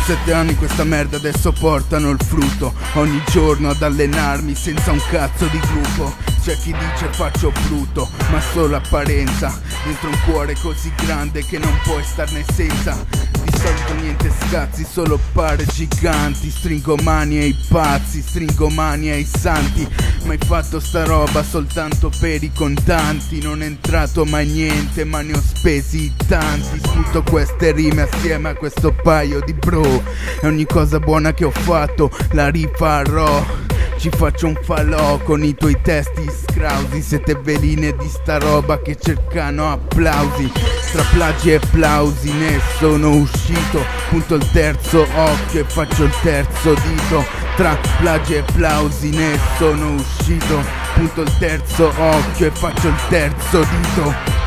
7 anni questa merda adesso portano il frutto. Ogni giorno ad allenarmi senza un cazzo di gruppo. C'è chi dice faccio brutto, ma solo apparenza. Dentro un cuore così grande che non puoi starne senza. Di solito niente scazzi, solo pare giganti. Stringo mani ai pazzi, stringo mani ai santi. Ma hai fatto sta roba soltanto per i contanti. Non è entrato mai niente, ma ne ho spesi tanti. Sputo queste rime assieme a questo paio di bro. E ogni cosa buona che ho fatto la rifarò. Ci faccio un falò con i tuoi testi scrausi. Siete veline di sta roba che cercano applausi. Tra plagi e applausi ne sono uscito. Punto il terzo occhio e faccio il terzo dito. Tra plagi e applausi ne sono uscito. Punto il terzo occhio e faccio il terzo dito.